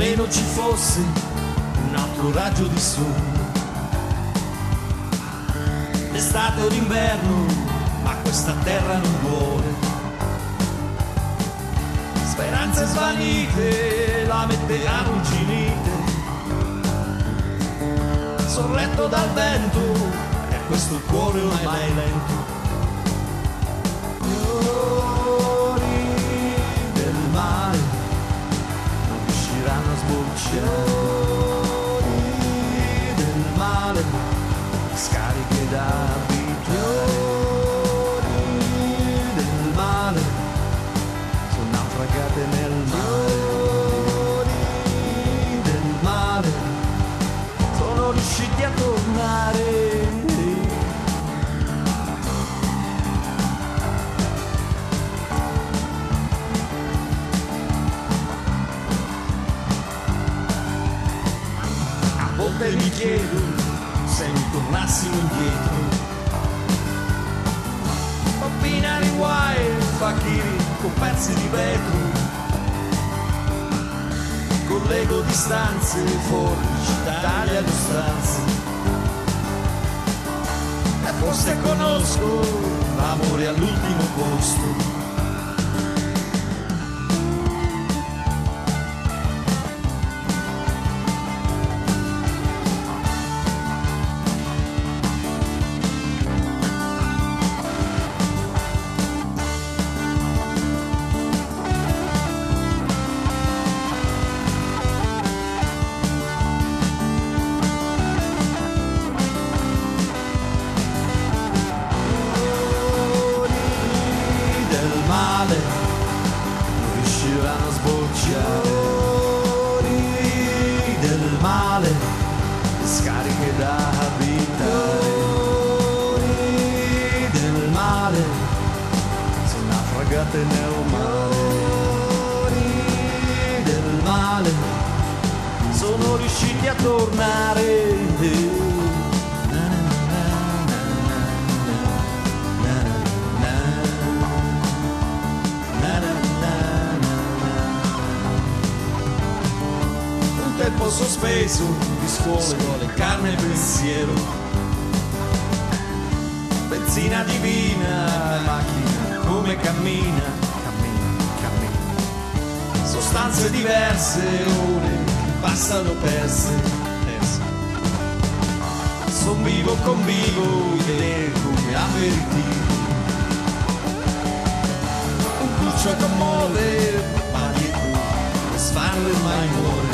almeno ci fosse un altro raggio di sole, d'estate o d'inverno, ma questa terra non vuole. Speranze svanite la mette arrugginite, sorretto dal vento, e questo cuore ormai lento. Fiori del mare non riusciranno a sbocciare, fiori del mare, scariche da abitare, fiori del mare sono naufragate nel mare, fiori del mare sono riusciti a tornare. A volte mi chiedo se mi tornassimo indietro, bambinari guai, fakiri con pezzi di vetro, collego distanze, forbici, taglia le stanze, e forse conosco l'amore all'ultimo posto. Non riusciranno a sbocciare, fiori del male, scariche da abitare, fiori del male sono naufragate nel mare, fiori del male sono riusciti a tornare. Tempo sospeso di scuole, carne e pensiero, benzina divina, macchina come cammina, sostanze diverse, ore che passano perse, son vivo, convivo, idee come aperitivo, un cuccio commuove, ma dietro le sfarre mai muore.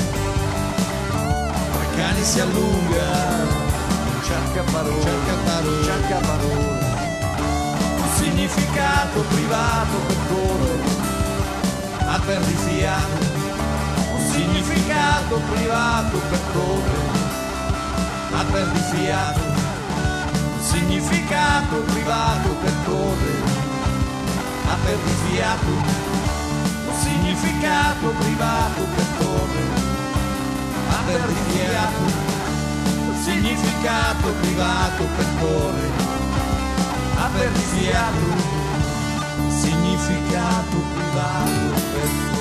Cani si allunga, cerca parole, un significato privato per correre a perdifiato, un significato privato per correre a perdifiato, un significato privato per correre a perdifiato, un significato privato per correre a perdifiato, un significato privato per correre a perdifiato, un significato privato per correre.